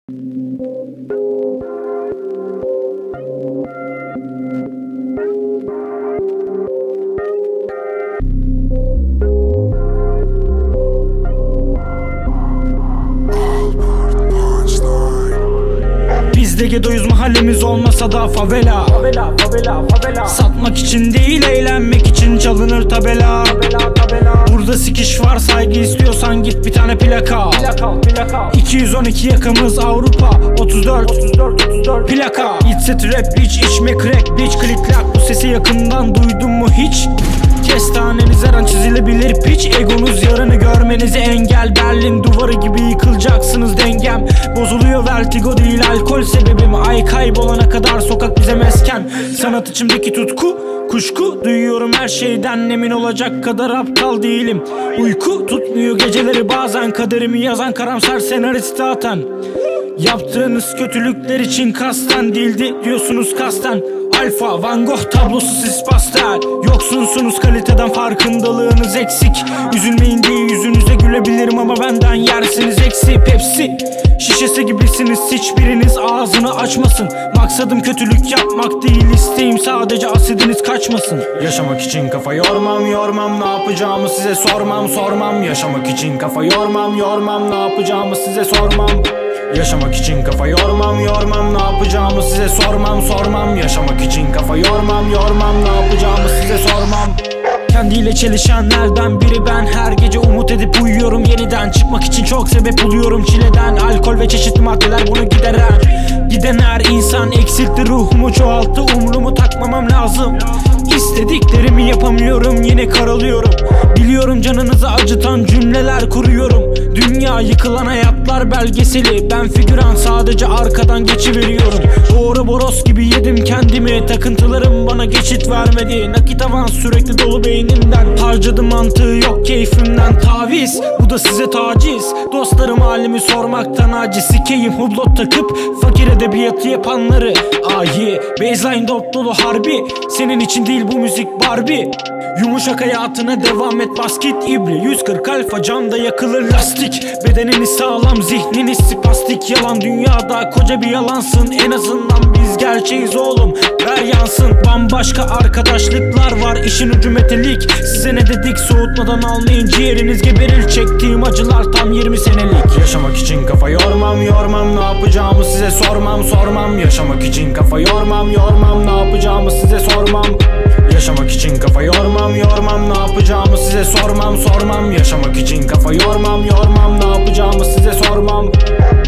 Bizde gedoyuz, mahallemiz olmasa da favela. Satmak için değil, eğlenmek için çalınır tabela. Burada sikiş var, saygı istiyorsan git bir tane plaka. 212 yakamız Avrupa 34 plaka. İçse trap bitch, içme crack bitch. Klik klak, bu sesi yakından duydun mu hiç? Kestaneniz her an çizilebilir piç. Egonuz yarını görmenize engel. Berlin duvarı gibi yıkılacaksınız, dengem bozuluyor, vertigo değil alkol sebebim. Ay kaybolana kadar sokak bize mesken. Sanat içimdeki tutku, kuşku duyuyorum her şeyden. Emin olacak kadar aptal değilim. Uyku tutmuyor geceleri bazen. Kaderimi yazan karamsar senarist zaten. Yaptığınız kötülükler için kasten değildi diyorsunuz kasten. Alfa, Van Gogh tablosu, siz pastel. Yoksunsunuz kaliteden, farkındalığınız eksik. Üzülmeyin diye yüzünüze gülebilirim ama benden yersiniz eksi. Pepsi şişesi gibisiniz, hiçbiriniz ağzını açmasın. Maksadım kötülük yapmak değil, isteğim sadece asidiniz kaçmasın. Yaşamak için kafa yormam, ne yapacağımı size sormam. Yaşamak için kafa yormam, ne yapacağımı size sormam. Yaşamak için kafa yormam, ne yapacağımı size sormam. Yaşamak için kafa yormam, ne yapacağımı size sormam. Kendiyle çelişenlerden biri ben. Her gece umut edip uyuyorum yeniden. Çıkmak için çok sebep buluyorum çileden. Alkol ve çeşitli maddeler bunu gideren. Giden her insan eksiltti, ruhumu çoğalttı. Umrumu takmamam lazım. İstediklerimi yapamıyorum, yine karalıyorum. Biliyorum canınızı acıtan cümleler kuruyorum. Dünya yıkılan hayatlar belgeseli. Ben figüran, sadece arkadan geçiveriyorum. Doğru boros gibi yedim kendimi. Takıntılarım bana geçit vermedi. Nakit avans sürekli dolu beynimden. Harcadım mantığı yok keyfimden. Taviz, bu da size taciz. Dostlarım halimi sormaktan aciz. Sikeyim hublot takıp fakir edebiyatı yapanları. Ayi, baseline dop dolu harbi. Senin için değil bu müzik Barbie. Yumuşak hayatına devam et, basket ibre 140 alfa, camda yakılır lastik. Bedeniniz sağlam, zihniniz spastik. Yalan dünyada koca bir yalansın. En azından biz gerçeğiz oğlum, ver yansın. Bambaşka arkadaşlıklar var, işin ucu metalik. Size ne dedik, soğutmadan almayın, ciğeriniz geberir. Çektiğim acılar tam 20 senelik. Yaşamak için kafa yormam, ne yapacağımı size sormam. Yaşamak için kafa yormam, ne yapacağımı size sormam. Yaşamak için kafa yormam, ne yapacağımı size sormam. Yaşamak için kafa yormam, ne yapacağımı size sormam.